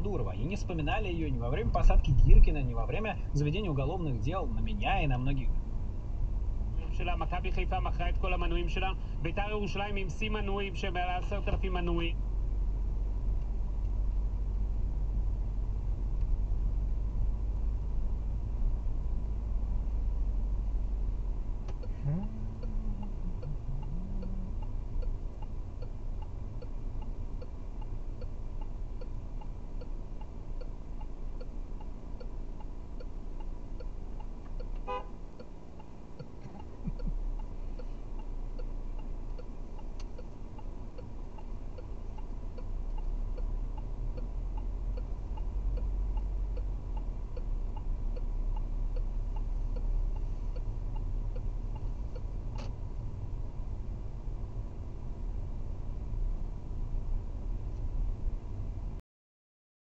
Дурова и не вспоминали ее ни во время посадки Гиркина, ни во время заведения уголовных дел на меня и на многих. שלה, מכבי חיפה מכרה את כל המנויים שלה, בית"ר ירושלים עם שיא מנויים שמעל 10,000 מנויים.